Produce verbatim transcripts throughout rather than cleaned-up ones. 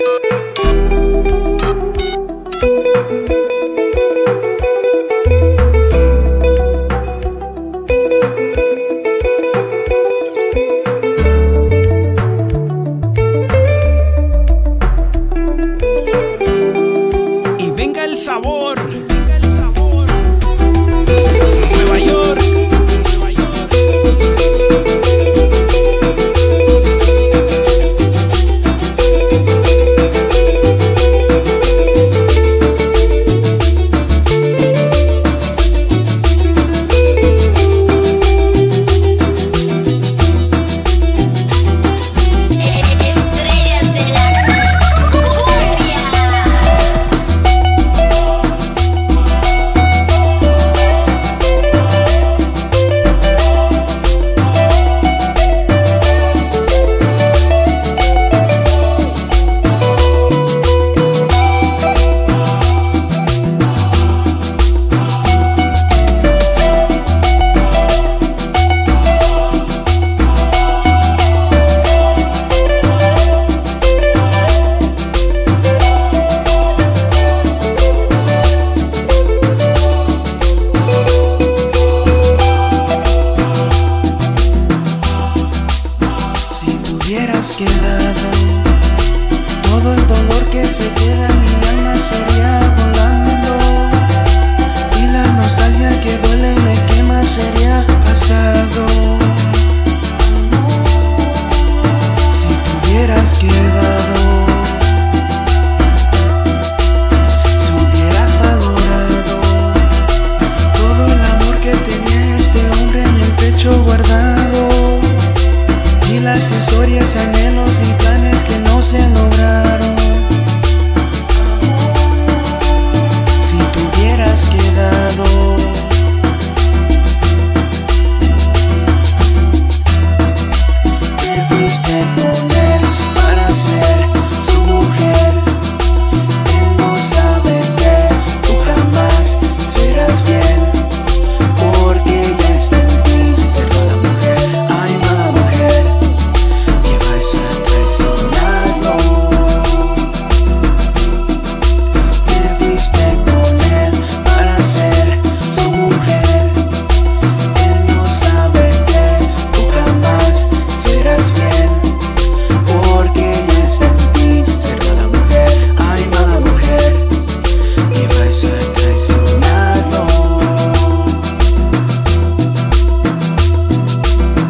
el sabor, venga el sabor. Nueva York, Nueva York. Quedado todo el dolor que se queda en mi alma sería volando, y la nostalgia que duele y me quema sería pasado. Si te hubieras quedado, si hubieras valorado todo el amor que tenía este hombre en el pecho guardado, y las historias, anhelos y planes que no se lograron. Si te hubieras quedado, te fuiste con él para ser su mujer. Él no sabe que tú jamás serás fiel, porque ya está en ti ser mala mujer. Ay, mala mujer,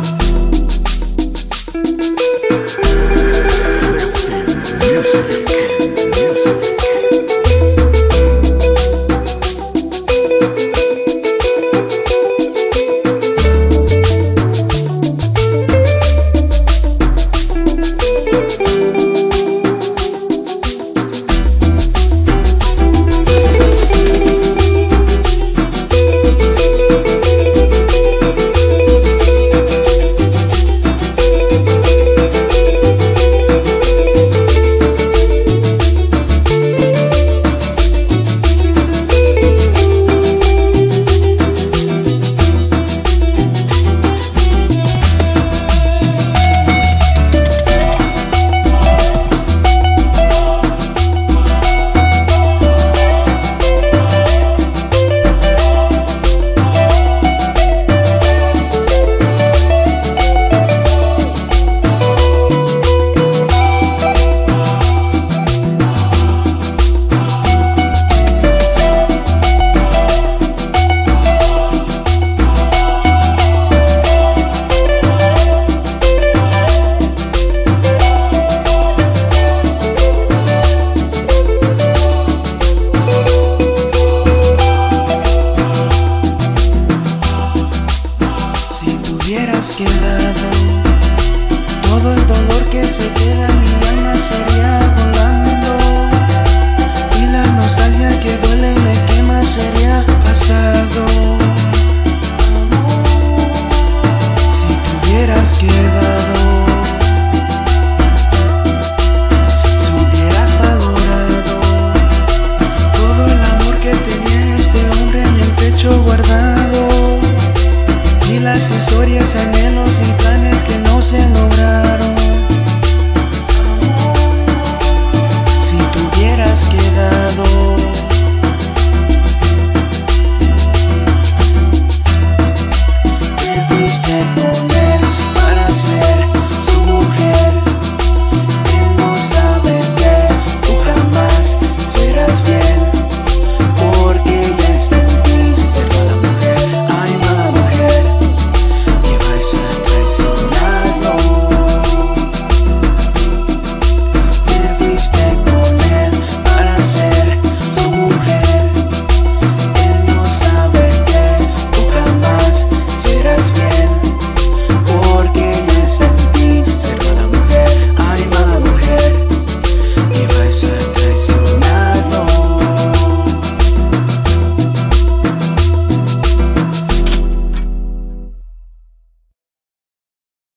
Music.